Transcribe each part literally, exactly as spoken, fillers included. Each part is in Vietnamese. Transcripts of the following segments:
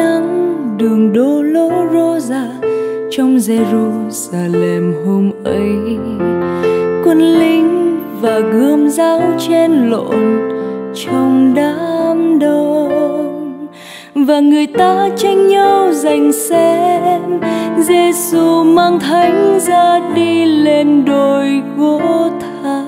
nắng đường Dolorosa trong Jerusalem hôm ấy. Quân lính và gươm giáo chen lộn trong đám đông, và người ta tranh nhau giành xem Giêsu mang thánh ra đi lên đồi Gô-tha.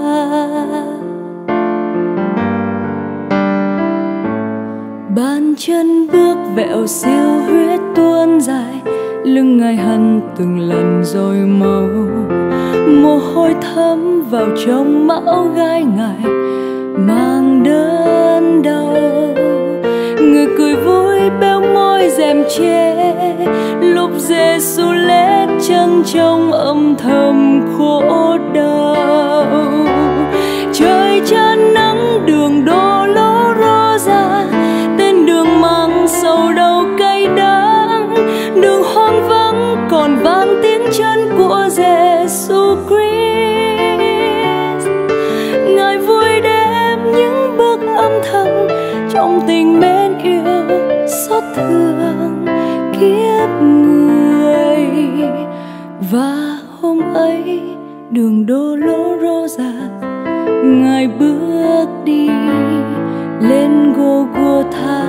Bàn chân bước vẹo siêu huyết tuôn dài, lưng Ngài hằn từng lần rồi màu, mồ hôi thấm vào trong mão gai Ngài mang đớn đau. Người cười vui béo môi rèm che lúc Giêsu lết chân trong âm thầm khổ đau. Trời chân nắng đường Dolorosa, tên đường mang sầu đau cay đắng, đường hoang vắng còn vang tiếng chân của Giêsu Christ. Ngài vui đêm những bước âm thầm trong tình mến yêu xót thương kiếp người. Và hôm ấy đường Dolorosa, Ngài bước đi lên Gô-gô-tha.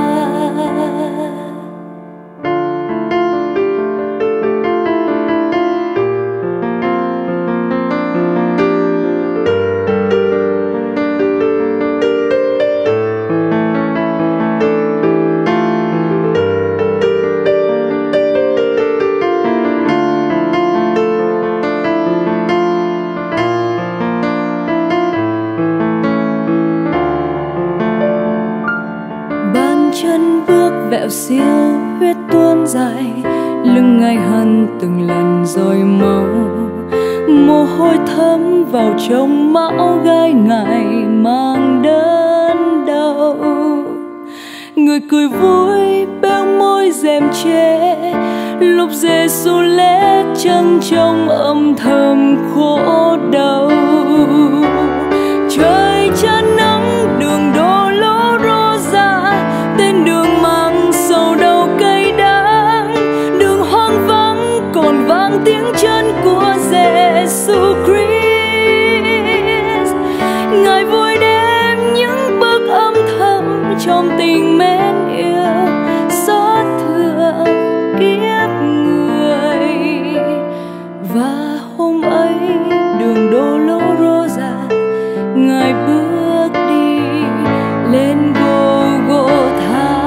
Chân bước vẹo siêu huyết tuôn dài, lưng Ngài hằn từng lần rồi màu, mồ hôi thấm vào trong mão gai Ngài mang đớn đau. Người cười vui béo môi rèm che lúc Giêsu lết chân trong âm thầm khổ đau. Trời chân nắng đường Dolorosa, tên đường mang sầu đau cay đắng, đường hoang vắng còn vang tiếng chân của Giêsu Christ. Ngài vui đêm những bước âm thầm trong tình mến yêu xót thương kiếp người. Và hôm ấy đường Dolorosa, Ngài bước đi lên Gô-gô-tha.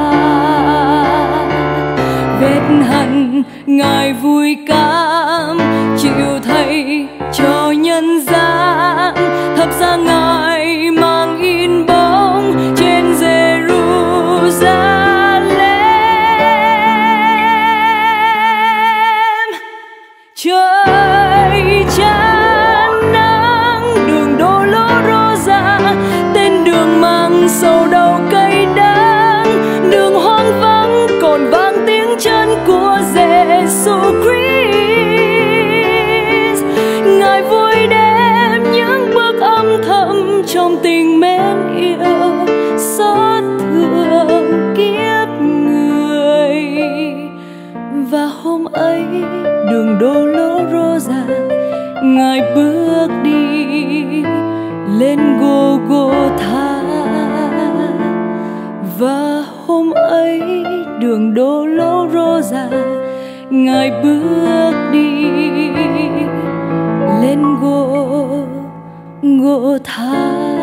Vết hằn Ngài vui cảm chịu thay cho nhân gian, thật ra Ngài mang in bóng trên Jerusalem. Trời chán nắng đường Dolorosa, tên đường mang sầu đau cay đắng, đường hoang vắng còn vang tiếng chân của Giêsu Christ. Ngài vui đêm những bước âm thầm trong tình mến yêu xót thương kiếp người. Và hôm ấy đường Dolorosa, Ngài bước đi lên Gô-gô-tha. Và hôm ấy đường Dolorosa, Ngài bước đi lên Gô-gô-tha.